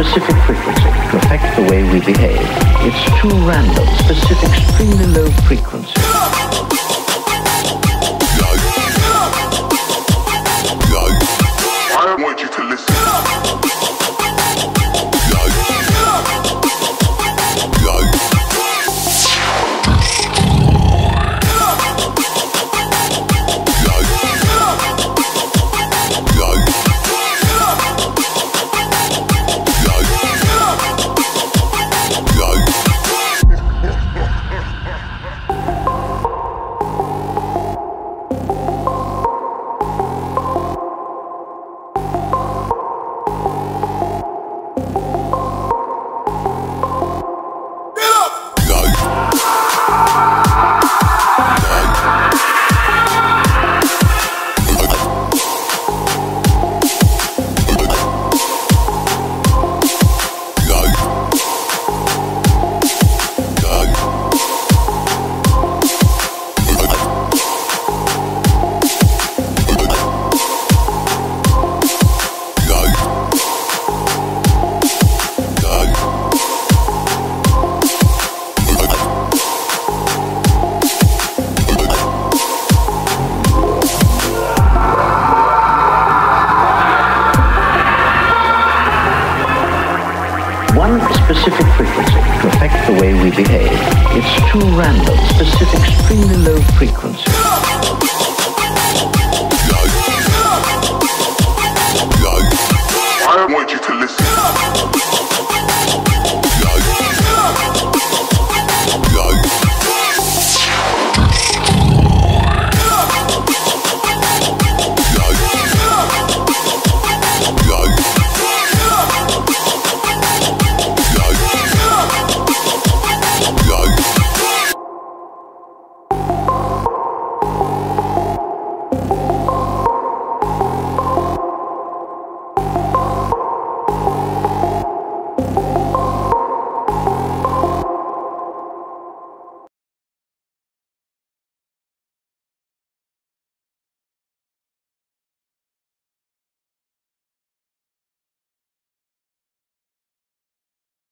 specific frequency to affect the way we behave. It's too random, specific, extremely low frequency. I want you to listen. One specific frequency to affect the way we behave. It's too random, specific, extremely low frequency.